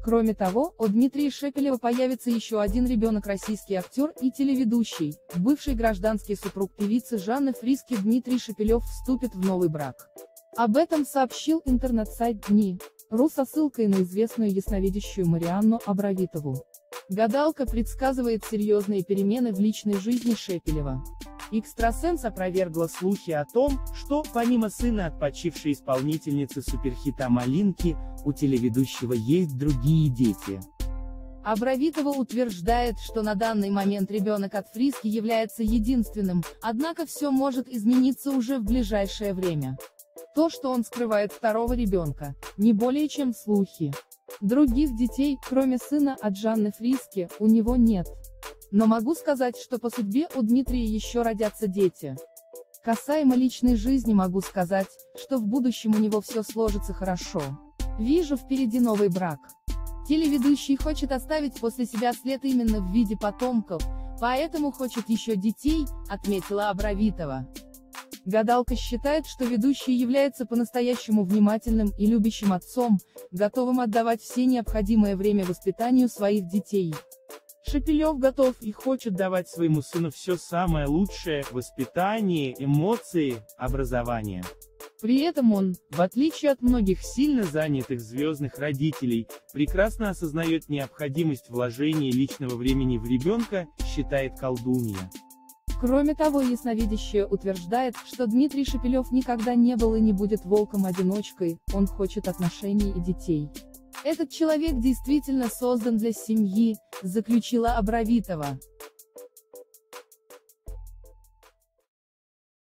Кроме того, у Дмитрия Шепелева появится еще один ребенок: российский актер и телеведущий, бывший гражданский супруг певицы Жанны Фриске Дмитрий Шепелев вступит в новый брак. Об этом сообщил интернет-сайт Дни.ру со ссылкой на известную ясновидящую Марианну Абравитову. Гадалка предсказывает серьезные перемены в личной жизни Шепелева. Экстрасенс опровергла слухи о том, что, помимо сына от почившей исполнительницы суперхита «Малинки», у телеведущего есть другие дети. Абравитова утверждает, что на данный момент ребенок от Фриски является единственным, однако все может измениться уже в ближайшее время. То, что он скрывает второго ребенка, не более чем слухи. Других детей, кроме сына от Жанны Фриске, у него нет. Но могу сказать, что по судьбе у Дмитрия еще родятся дети. Касаемо личной жизни могу сказать, что в будущем у него все сложится хорошо. Вижу впереди новый брак. Телеведущий хочет оставить после себя след именно в виде потомков, поэтому хочет еще детей, отметила Абравитова. Гадалка считает, что ведущий является по-настоящему внимательным и любящим отцом, готовым отдавать все необходимое время воспитанию своих детей. Шепелев готов и хочет давать своему сыну все самое лучшее: воспитание, эмоции, образование. При этом он, в отличие от многих сильно занятых звездных родителей, прекрасно осознает необходимость вложения личного времени в ребенка, считает колдунья. Кроме того, ясновидящая утверждает, что Дмитрий Шепелев никогда не был и не будет волком-одиночкой, он хочет отношений и детей. Этот человек действительно создан для семьи, заключила Абравитова.